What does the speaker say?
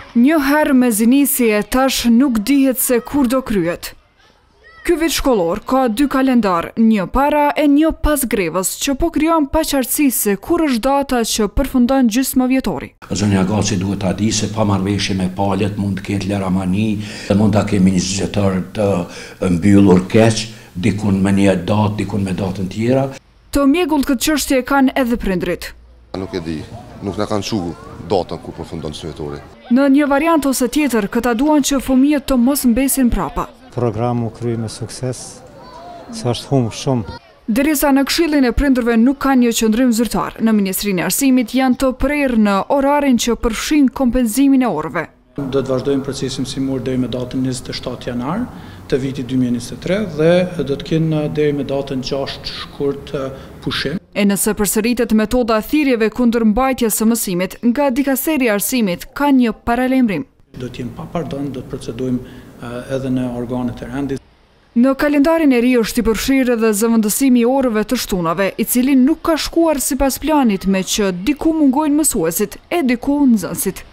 Një herë me zinisi tash nuk dihet se kur do kryhet. Ky vit shkollor ka 2 kalendar, një para e një pas grevës, që po krijon paqartësi se kur është data që përfundon gjysmëvjetori. Zonja Gaci duhet ta di se pa marrëveshje me palët mund të ketë lëramani, mund ta kemi një zgjetar të mbyllur keq, dikun me një datë, dikun me datën tjera. Të mjegull këtë çështje kanë edhe prindrit. Nuk e di, nuk na kanë çuar datën ku përfundon gjysmëvjetori. Në një variant ose tjetër, këta duan që fëmijët të mos mbesin prapa. Programu krye me sukses, sa është humbur shumë. Derisa në Këshillin e Prindërve nuk ka një qëndrim zyrtar, në Ministrinë e Arsimit janë të prerë në orarin që përfshin kompenzimin e orëve. Do të vazhdojmë procesin mësimor deri me datën 27 janar të vitit 2023 dhe do të kenë deri me datën 6 shkurt pushim. E nëse përsëritet metoda thirrjeve kundër mbajtjes së mësimit, nga Dikasteria e Arsimit ka një paralajmërim. Do të jemi pa pardon, do të procedojmë edhe në organet e rendit. Në kalendarin e ri është i përfshirë edhe zëvendësimi i orëve të shtunave, i cili nuk ka shkuar sipas planit, me që diku mungojnë mësuesit e diku nxënësit.